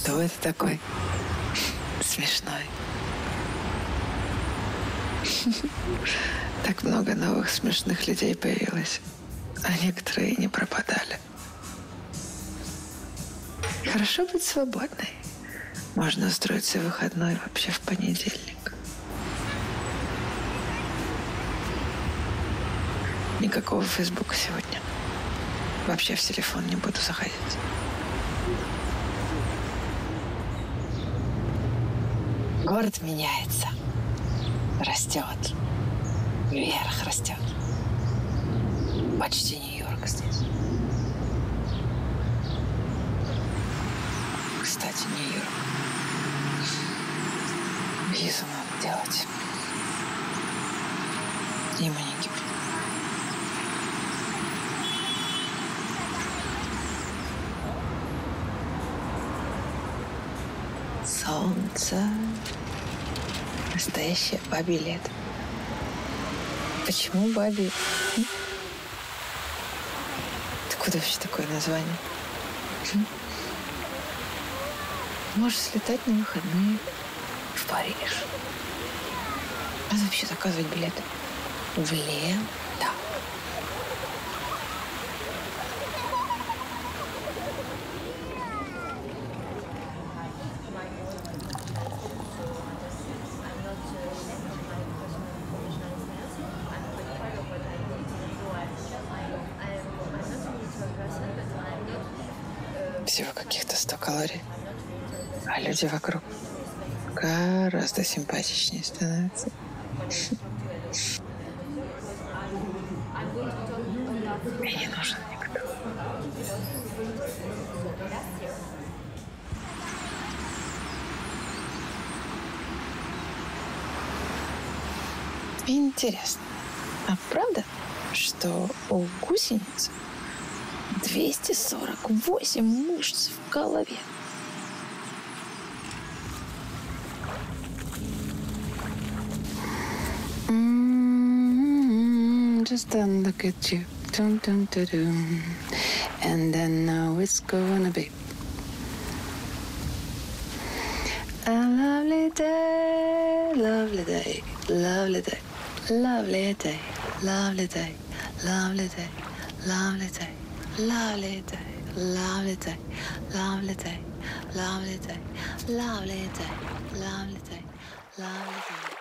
Кто это такой? Смешной. Так много новых смешных людей появилось, а некоторые и не пропадали. Хорошо быть свободной. Можно устроить себе выходной вообще в понедельник. Никакого Фейсбука сегодня. Вообще в телефон не буду заходить. Город меняется. Растет. Вверх растет. Почти Нью-Йорк здесь. Кстати, Нью-Йорк. Визу надо делать. И маникюр. Солнце. Настоящее бабье лето. Почему бабье? Откуда вообще такое название? Можешь слетать на выходные в Париж. Надо вообще заказывать билеты в лето. Всего каких-то 100 калорий. А люди вокруг гораздо симпатичнее становятся. Мне не нужен никто. Интересно, а правда, что у гусениц 248 мышц в голове? Just don't look at you, dum dum dum dum, and then now it's gonna be a lovely day, lovely day, lovely day, lovely day, lovely day, lovely day, lovely day, lovely day, lovely day, lovely day, lovely day, lovely day, lovely day, lovely day.